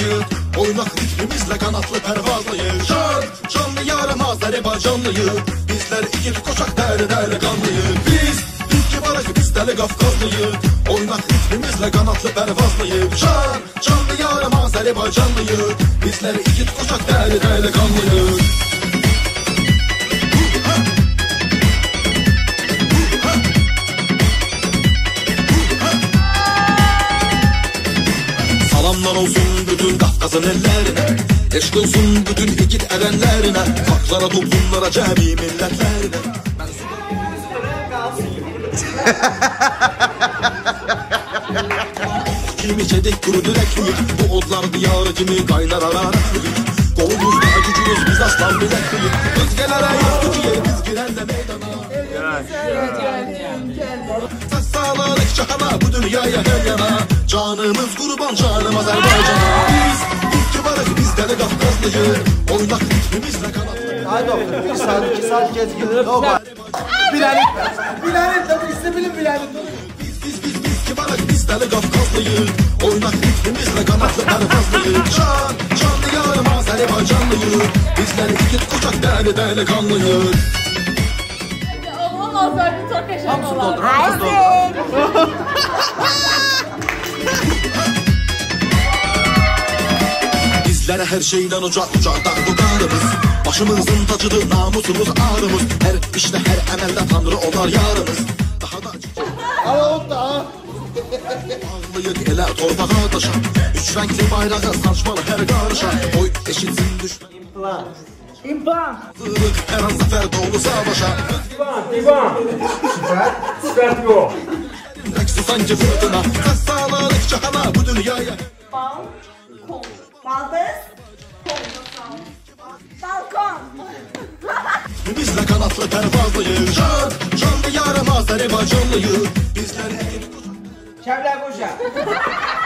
Azərbaycanlıyıq, oynaq ritmimizlə qanatlı pərvazlıyıq. Şad, canlı yarım Azərbaycanlıyıq, bizlər igid qoçaq dəli qanlıyıq. Biz ki varıq, biz dəli Qafqazlıyıq, oynaq ritmimizlə qanatlı pərvazlıyıq. Şad, canlı yarım Azərbaycanlıyıq, bizlər igid qoçaq dəli qanlıyıq. Salamlar olsun bütün Qafqazın ellərinə, eşq olsun bütün igid ərənlərinə, xalqlara, toplumlara, cəmi millətlərinə. Kimi gedik quru dirəkliyik, bu odlar diyarı kimi qaynar araratıyıq. Qolumuzda gücümüz biz aslan biləkliyik, özgələrə yoxdur ki yer, biz girəndə meydana. Səs sağlarıq cahana, bu dünyaya hər yana, canımız qurban canım Azərbaycana. Biz ki varıq, biz dəli Qafqazlıyıq, oynaq ritmimizlə qanatlı. Ay doktor, 1 saat, 2 saat gezgin. Biləlik de, biz de bilin biləlik. Biz ki varıq, biz dəli Qafqazlıyıq, oynaq ritmimizlə qanatlı pərvazlıyıq. Canlı yarım Azərbaycanlıyıq, bizlər igid qoçaq dəli qanlıyıq. Oğlum olsaydı çok yaşam Hamısı olar. doldur, hamısı doldur. Bizlərə hər şeydən ucaq dağdı qarımız, başımızın tacıdır namusumuz ağrımız. Hər işdə, hər əməldə Tanrı olar yarımız. Daha da ağlıyıq elə torpağa daşa, üç rəngli bayrağı saçmalı hər qarışa. Oy eşitsin düşmən İmpan. Zırıq hər an zəfər dolu savaşa. Divan. Süper yok. Rəqsi sanki fırtına, səs sağlarıq cahana, bu dünyaya. Balkon. Baldız. Balkon. Bizlə qanatlı pərvazlıyıq, canlı yarım Azərbaycanlıyıq, bizlər Şəblə qoşa.